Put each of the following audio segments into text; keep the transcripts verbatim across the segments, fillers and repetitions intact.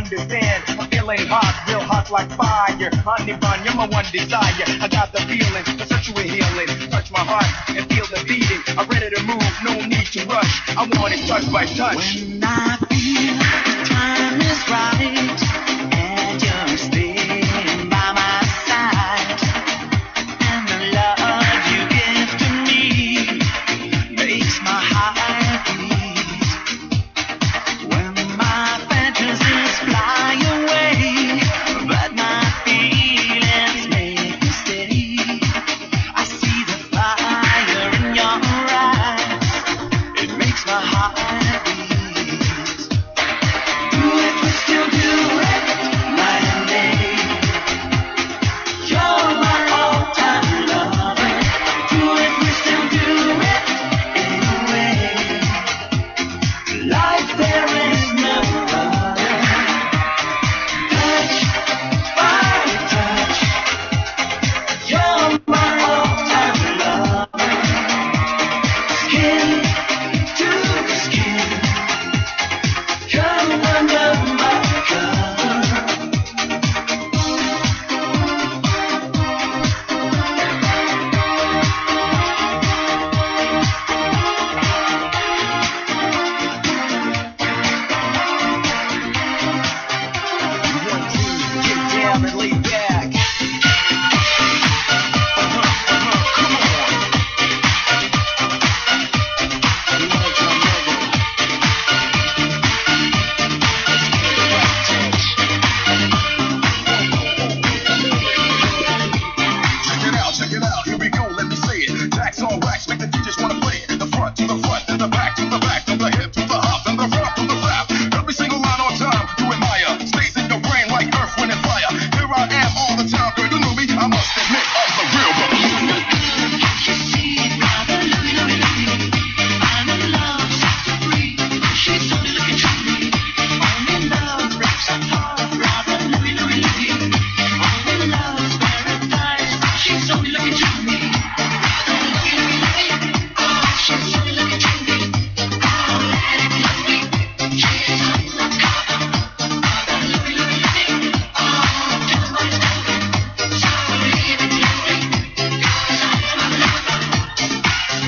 understand. I'm feeling hot, real hot like fire. Honey bun, you're my one desire. I got the feeling for sexual healing. Touch my heart and feel the beating. I'm ready to move, no need to rush. I want it touch by touch. When I feel the time is right and you're staying by my side, and the love you give to me makes my heart beat. When my fantasies fly away, but my feelings make me stay. I see the fire in your eyes. It makes my heart beat. Do it, we still do it, night and day. You're my all-time lover. Do it, we still do it anyway. Like there is no other. Touch by touch. You're my all-time lover. Skin to skin. Come under my cover. One, two, get down and lay back. Uh-huh, uh-huh, come on. You want some rhythm? Let's get the right touch. Check it out, check it out, here we go, let me say it. Jacks on racks, make the D Js wanna play it. The front to the front, then the back to the back, from the hip to the hop, then the front to the rap. Every single line on time, you admire. Stays in your brain like earth, wind, and fire. Here I am all the time, girl, you know me. I must admit, I'm the real brother. You see, brother, Louie, Louie, Louie. I'm in love, set to free. She's only looking to me. I'm in love, breaks her heart, brother, Louie, Louie, Louie. I'm in love's paradise. She's only looking to me. Brother, Louie, Louie, Louie. Oh, she's only looking to me. Oh, let it love me. She's on the cover. Brother, Louie, Louie, Louie. Oh, tell 'em what it's going. So leave it lonely. 'Cause I'm a lover.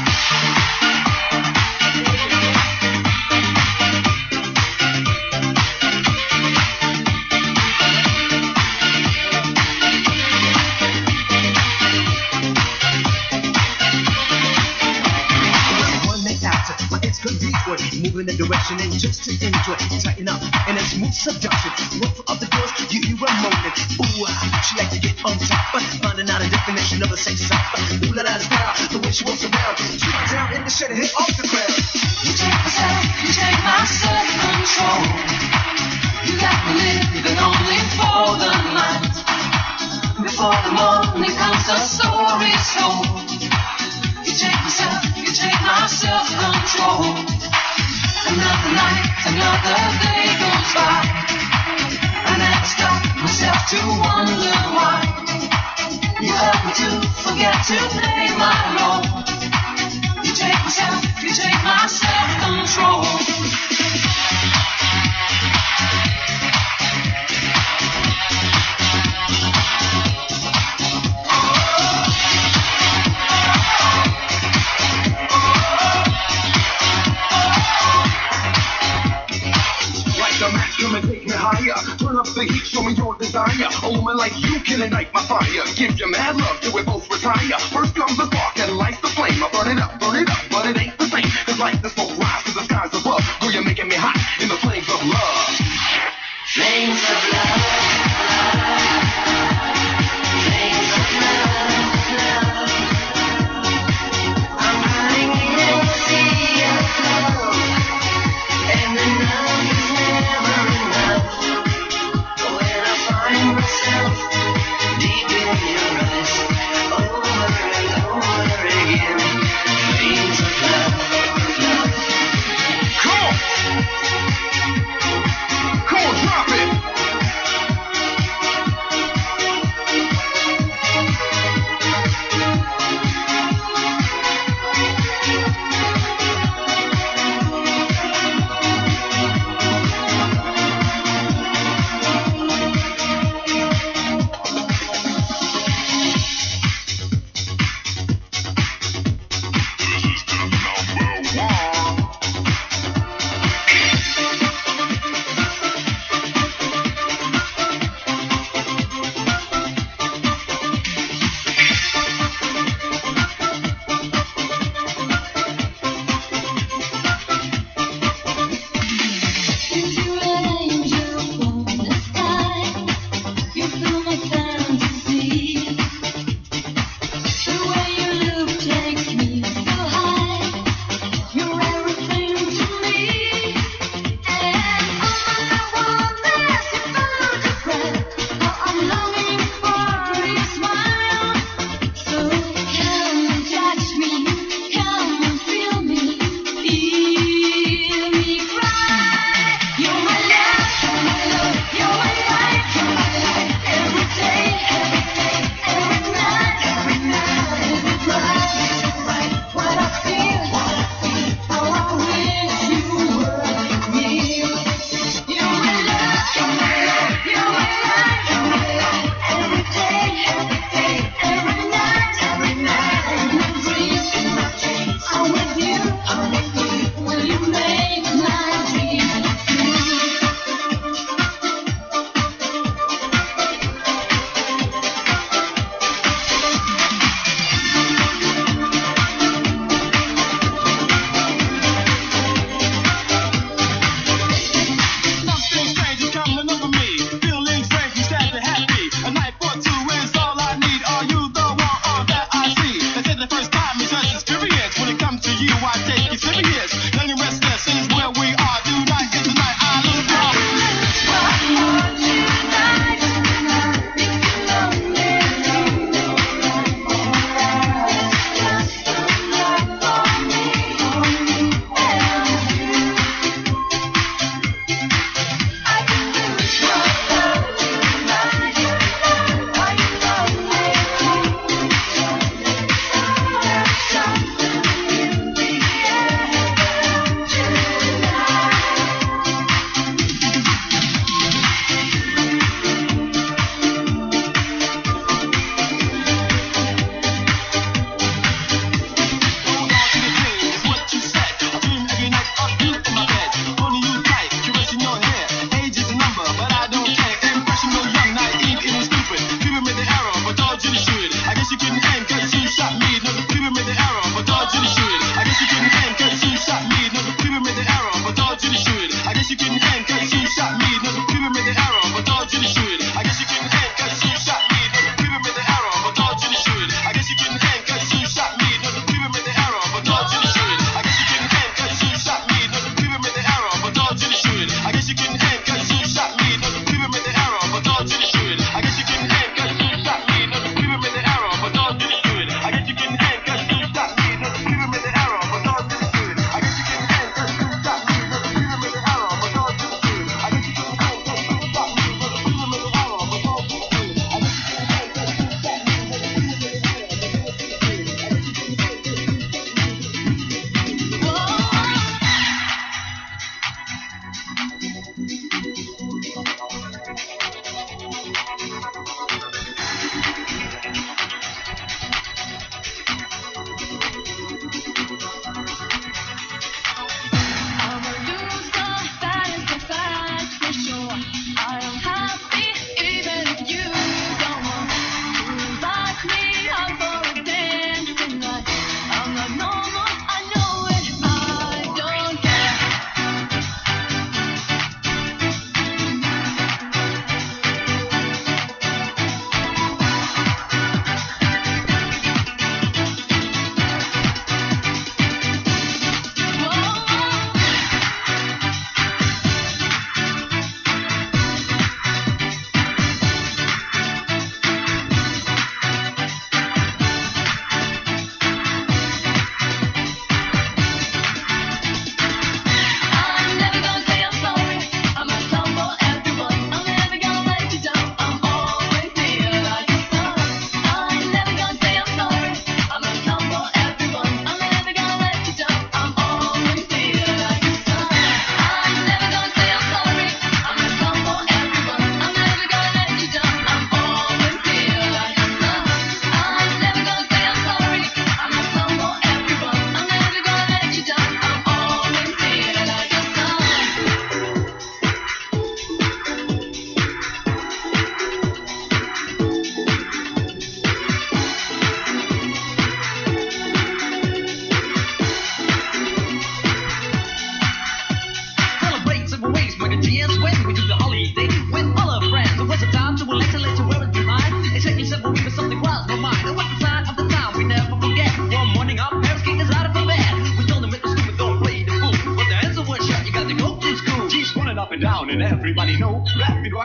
One night after, my ex could detour, moving in a direction and just to enjoy, tighten up and a smooth seduction. Look for other girls, you you were moaning. Ooh, ah, she like to get on top, but finding out a definition of a sex shop. Ooh, la la style, the way she walks around, shoot down in the shed and hit off the ground. You take myself, you take my self-control. You got me living only for the night. Before the morning comes, the story's told. You take myself, you take my self-control. Another night, another day goes by. I never stop myself to wonder why. You help me to forget to play my role. You take myself, you take my self-control. Like the max, come and take me higher. Turn up the heat, show me your desire. A woman like you can ignite my fire. Give you mad love till we both retire. First comes the spark and lights the flame. I burn it up, burn it up, but it ain't the same. Cause like the smoke rise to the skies above. Girl, you're making me hot in the flames of love. Flames of love. Flames of love. I'm running in the sea of love. And the love is never enough. When I find myself deep in your eyes, over and over again. Flames of love, love.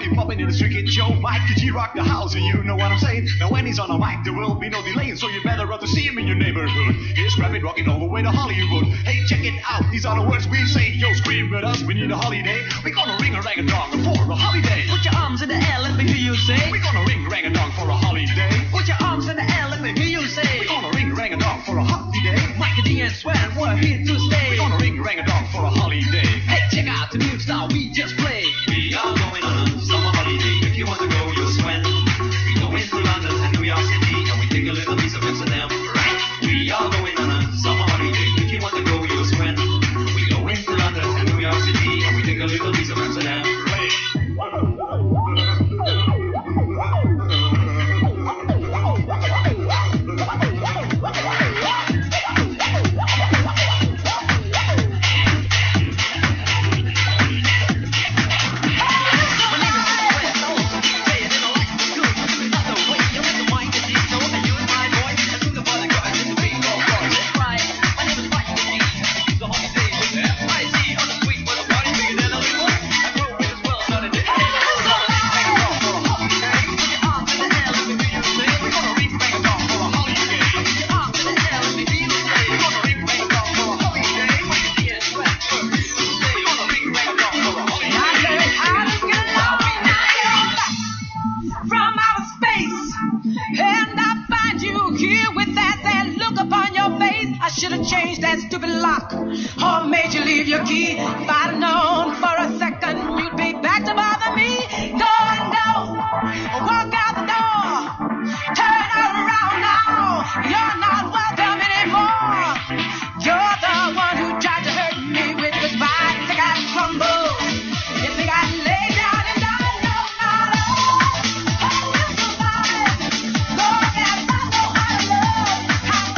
party popping in the street, kid Joe. Mike the G rock the house, and you know what I'm saying. Now when he's on a mic, there will be no delaying, so you better run to see him in your neighborhood. He's rapping, rocking all the way to Hollywood. Hey, check it out, these are the words we say. Yo, scream with us, we need a holiday. We're gonna ring a rang a dong for a holiday. Put your arms in the air, let me hear you say. We're gonna ring a rang a dong for a holiday. Put your arms in the air, let me hear you say. We're gonna ring a rang a dong for a holiday. Mike D and Sweat, we're here to stay. We're gonna ring a rang a dong for a holiday. Hey, check out the new style we just played. We are going on a summer holiday. If you want to go, you'll swim. We go into London and New York City, and we take a little piece of Amsterdam. Right? We are going on a summer holiday. If you want to go, you'll swim. We go into London and New York City, and we take a little piece of Amsterdam. Right?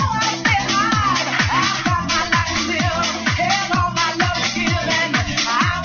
I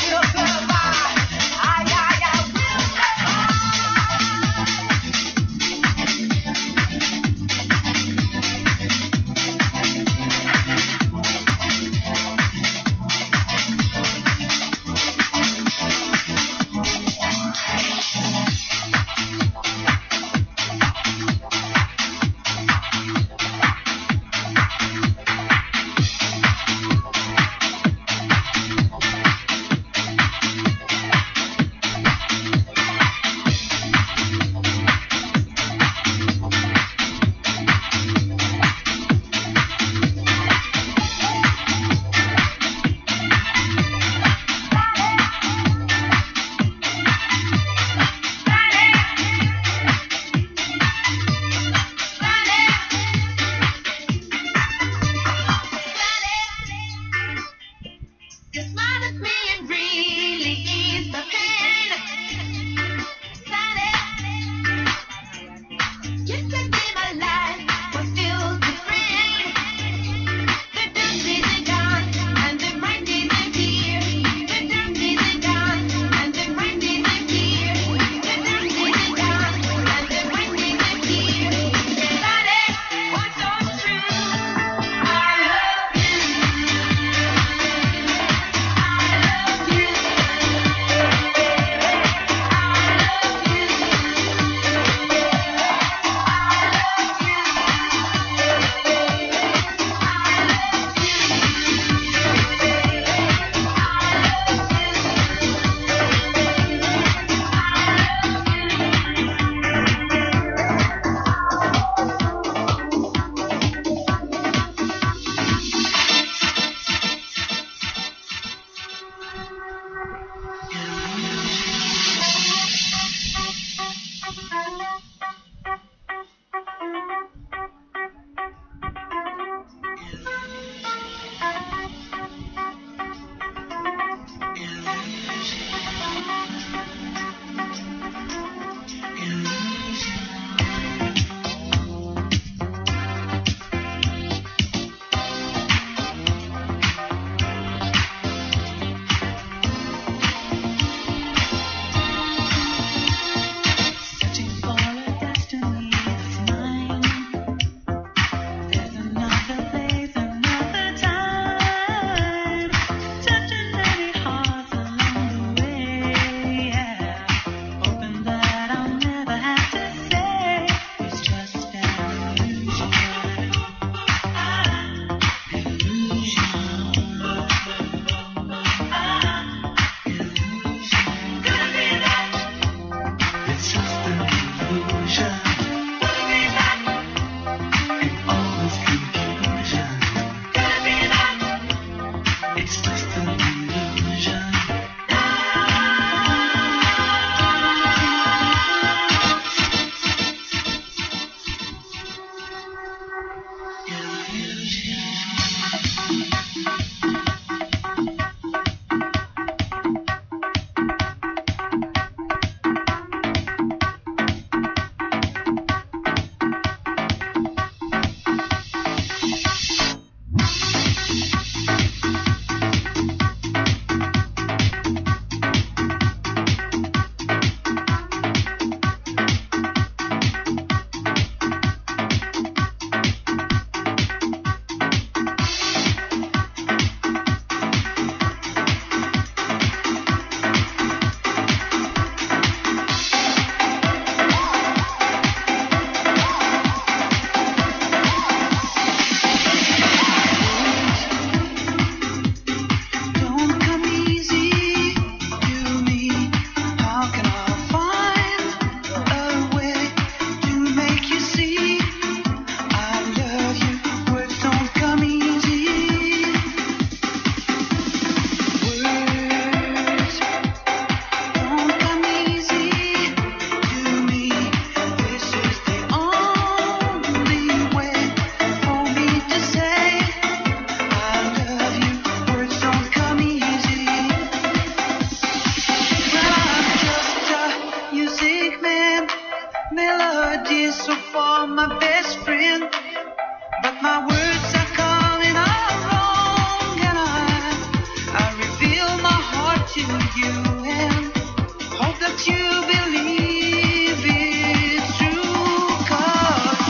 word is so for my best friend, but my words are coming out wrong, and I, I reveal my heart to you and hope that you believe it's true. 'Cause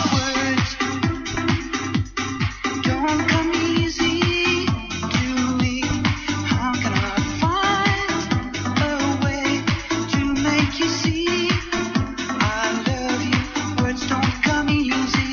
words don't come easy to me. How can I find a way to make you see I love you? Words don't come easy.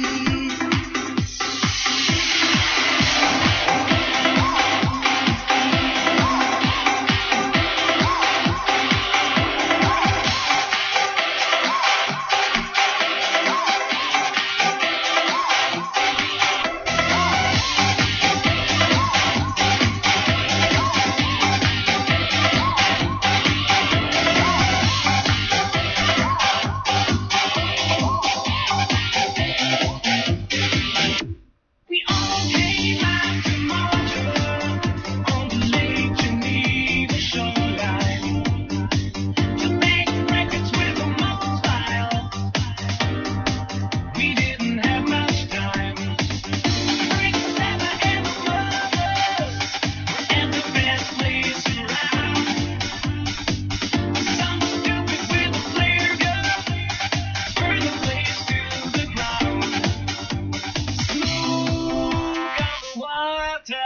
We all came out tomorrow on the Lake Geneva shoreline to make records with a modern style. We didn't have much time. Rick Santa and the brothers and the best place around. Some stupid with a flare gun burned the place to the ground. Smoke and water.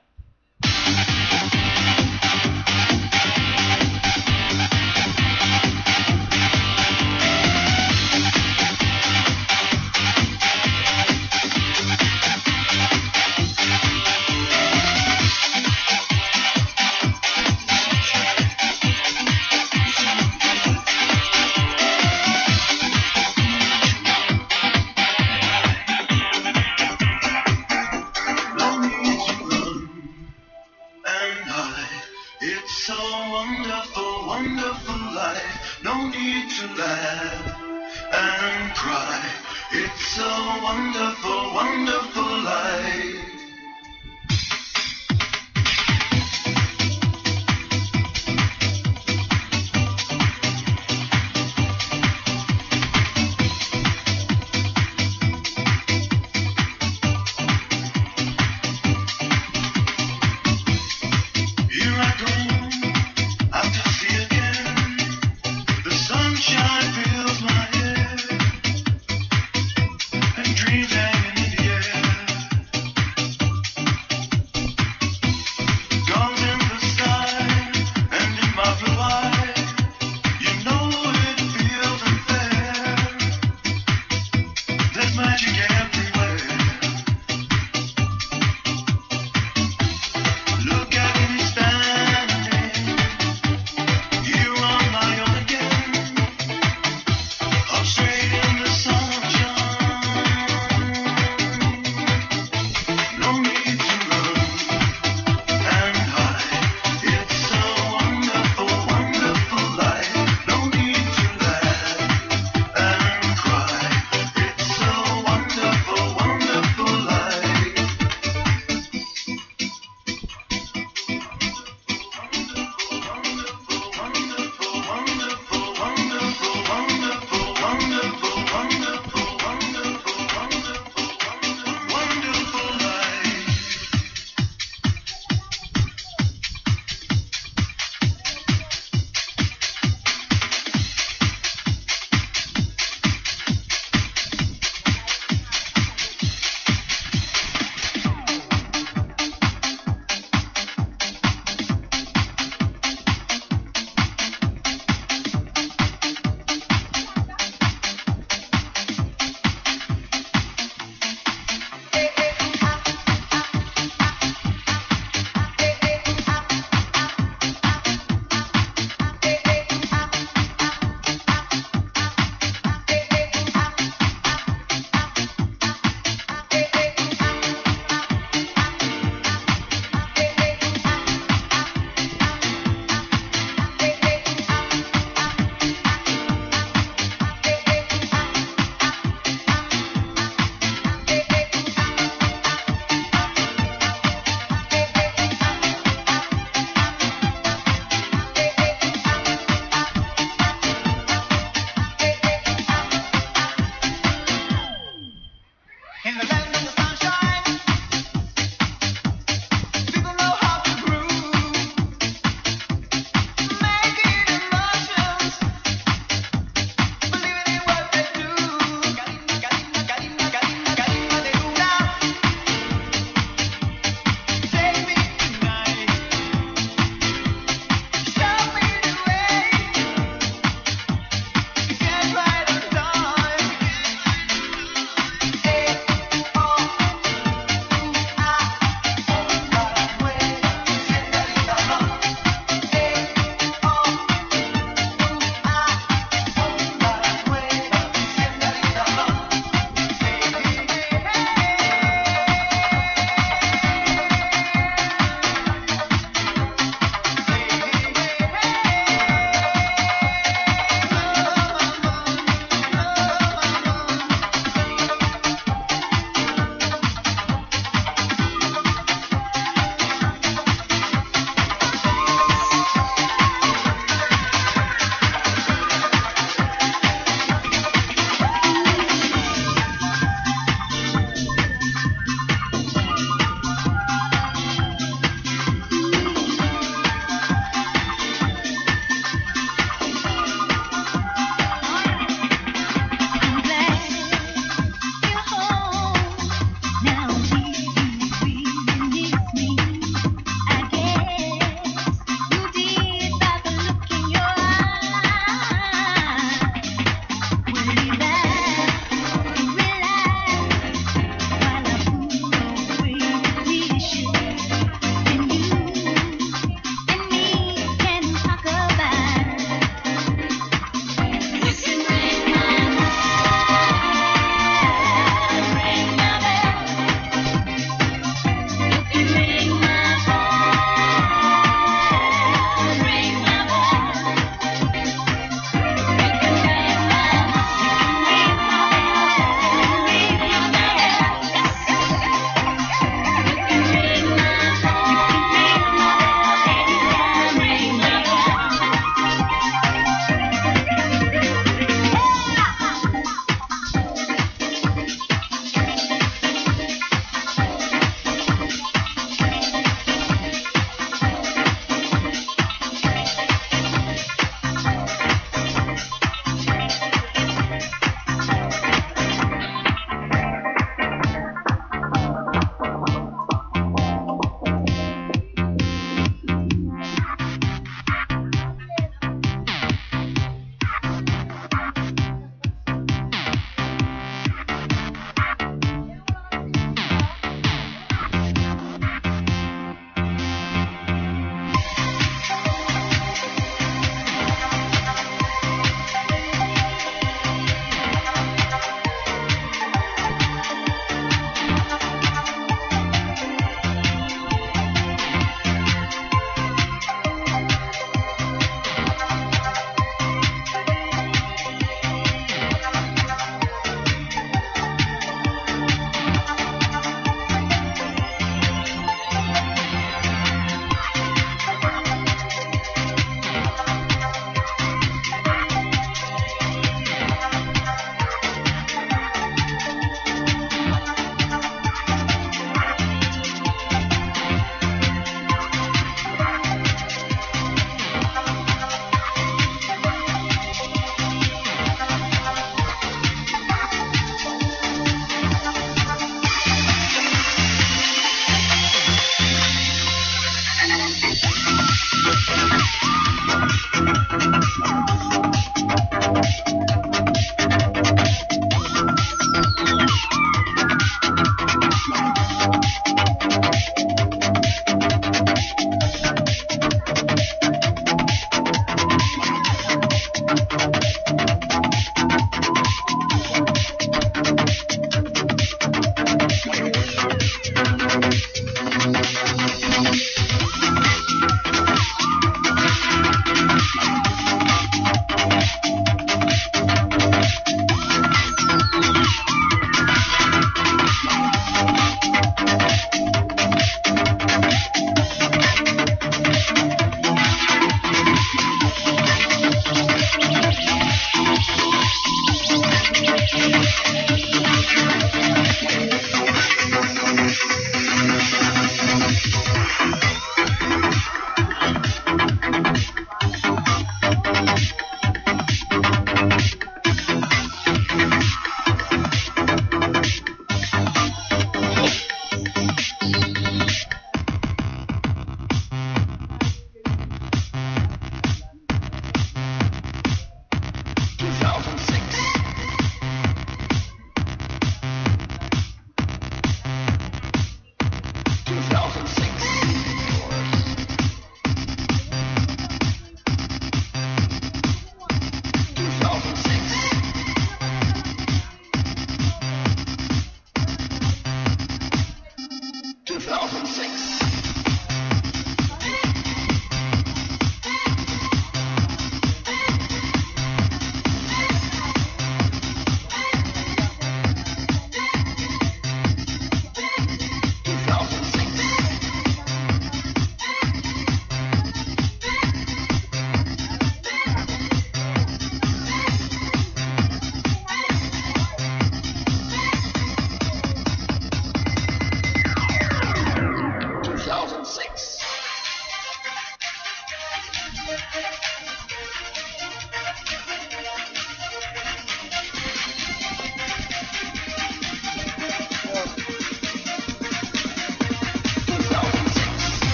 No need to run and hide. It's so wonderful, wonderful life. No need to laugh and cry. It's so wonderful, wonderful life. Here I go, out to sea again. The sunshine fills my head, and dreams hanging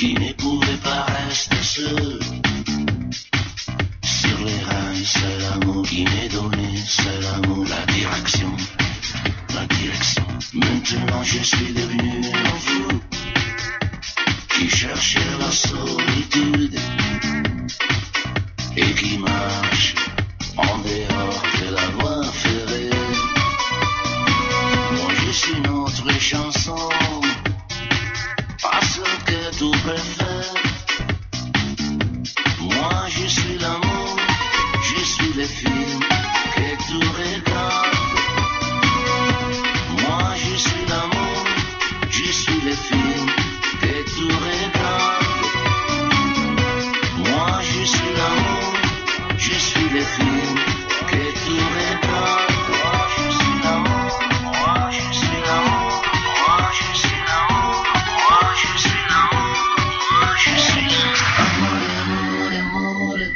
qui ne pouvait pas rester seul. Sur les rails, c'est l'amour qui m'est donné, c'est l'amour, la direction, la direction. Maintenant je suis devenu un fou qui cherchait la solitude et qui marche en dehors de la voie ferrée. Moi je suis notre chanson, pas ce que tu préfères. Moi je suis l'amour, je suis le film que tu regardes. Moi je suis l'amour, je suis le film que tu regardes. Moi je suis l'amour, je suis le film que tu regardes. Moi je suis l'amour, moi je suis l'amour, moi je suis l'amour, moi je suis l'amour, moi je suis l'amour, amour, amour.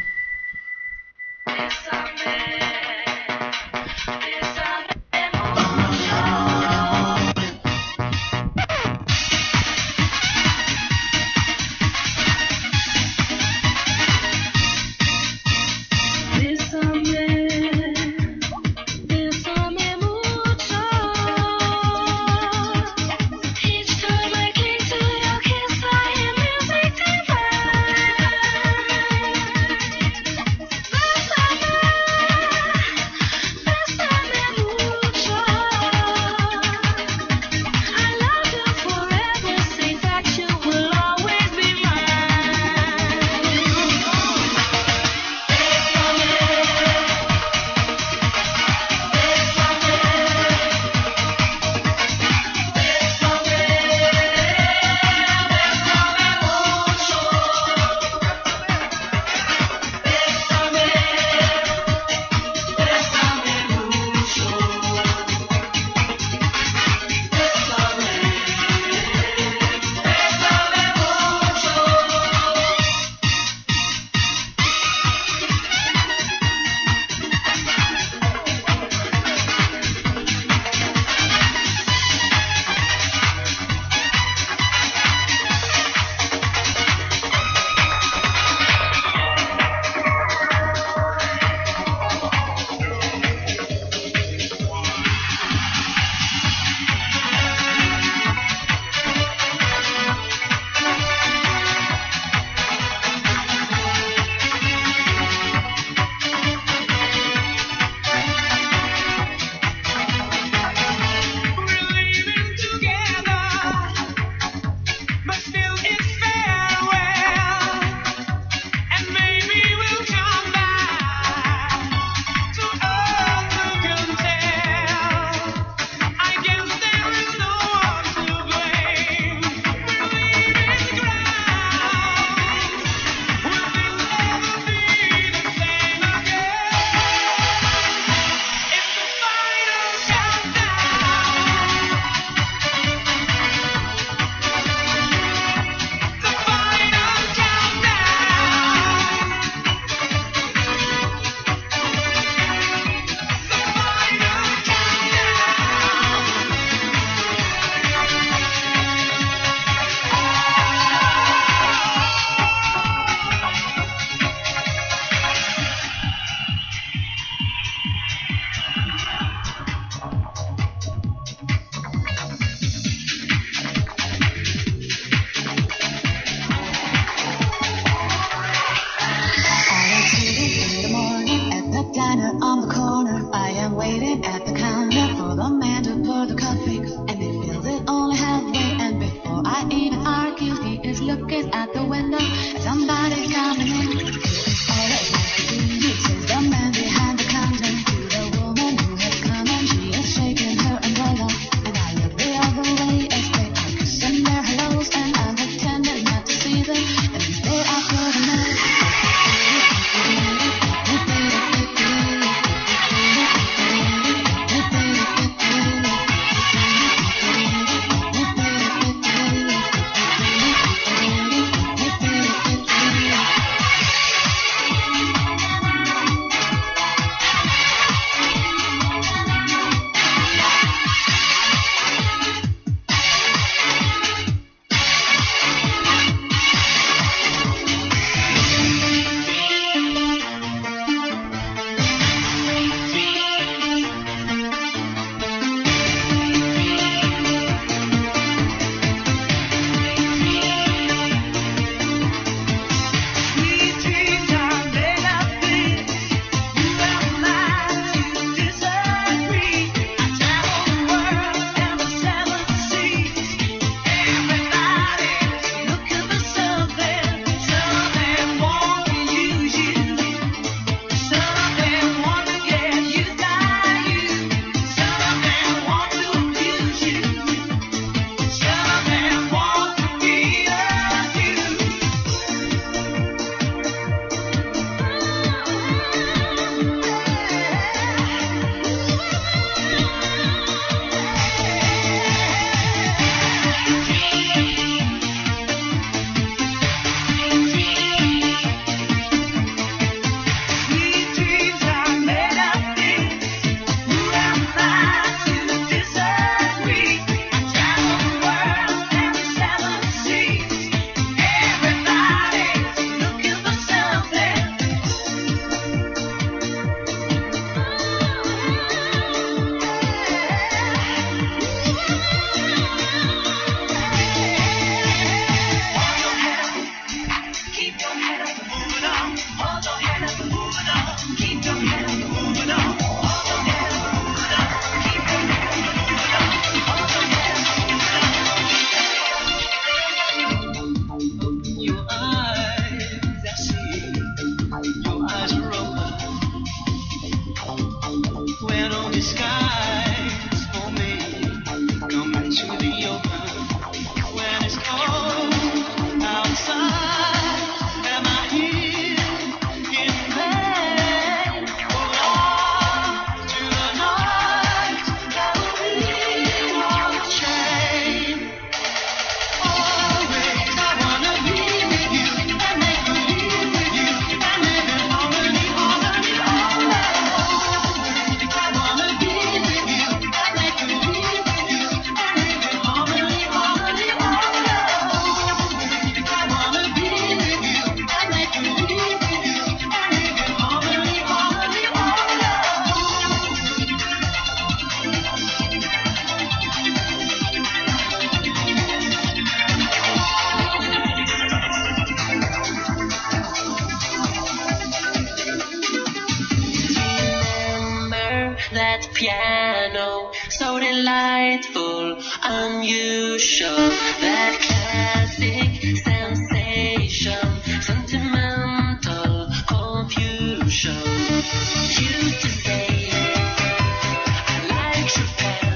piano, so delightful, unusual, that classic sensation, sentimental confusion. Used to say I like Chopin,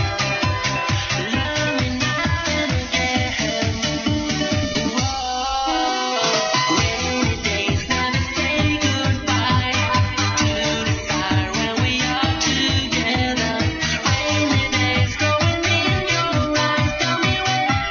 love me now and again. Whoa, rainy days never say goodbye to the fire when we are together. Rainy days going in your eyes, tell me where is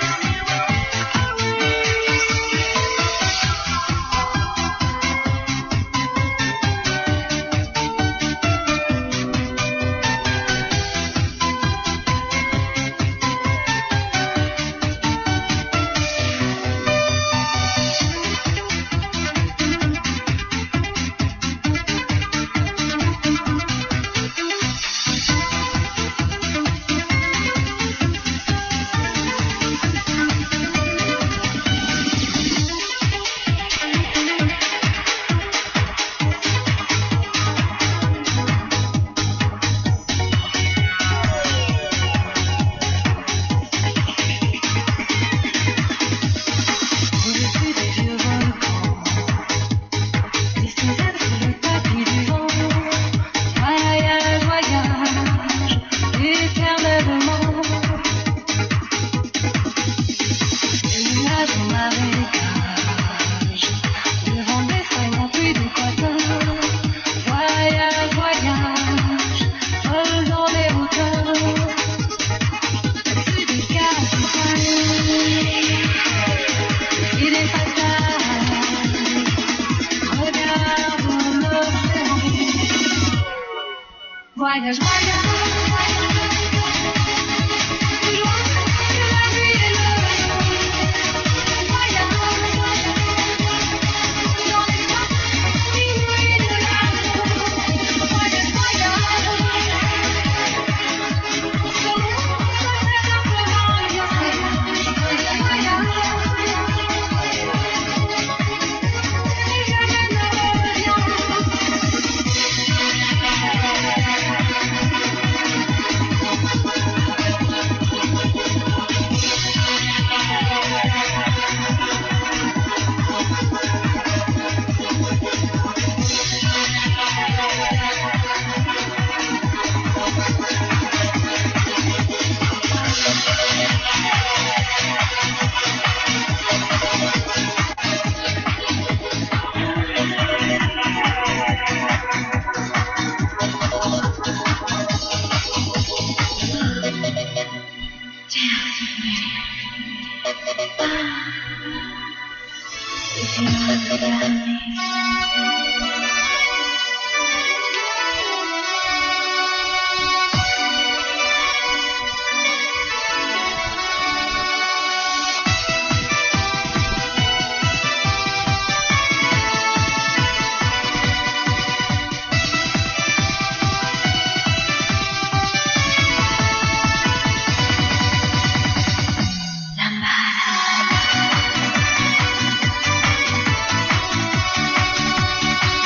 au-dessus des vieux volcans, distance sous le tapis du vent. Voyage, voyage, éternellement. Les nuages en marécage, le vent d'effrayant pluie d'équateur. Voyage, voyage, faisant des hauteurs. Au-dessus des capitales, et des fatales, regarde l'océan. Voyage, voyage, plus loin que la nuit et le jour. Voyage, dans l'espace inouï de l'amour. Voyage, voyage, sur l'eau, ça fait simplement un voyage. Voyage, voyage, et jamais ne reviens. If you understand me. Lambada.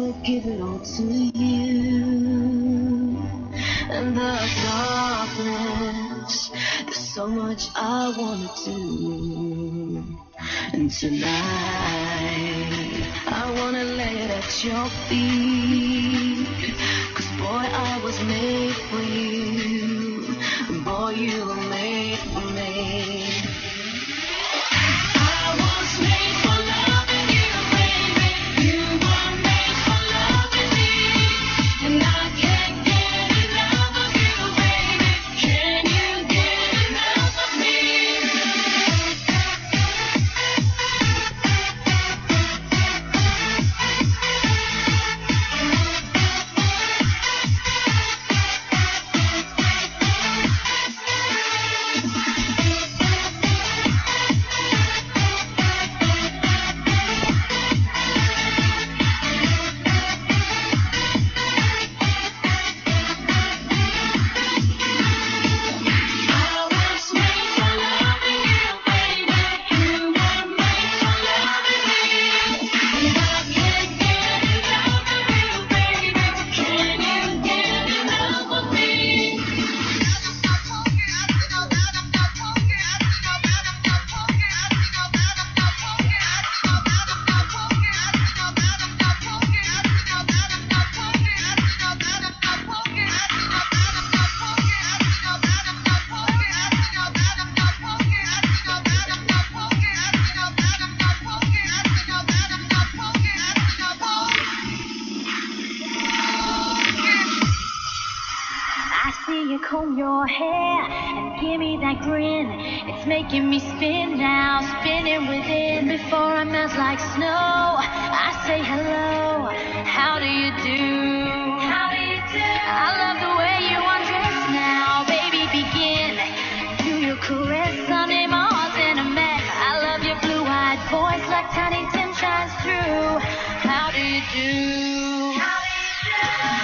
give it all to you. And the darkness, there's so much I wanna do. And tonight, I wanna lay it at your feet. Cause boy, I was made for you. And boy, you were made for me. I was made for loving you, baby. You were made for loving me. And I can't get enough of you, baby. Can you get enough of me? Comb your hair and give me that grin. It's making me spin now, spinning within. Before I melt like snow, I say hello. How do you do? How do you do? I love the way you undress now, baby. Begin. Do your caress under my heart's in a mess. I love your blue-eyed voice like Tiny Tim shines through. How do you do? How do you do?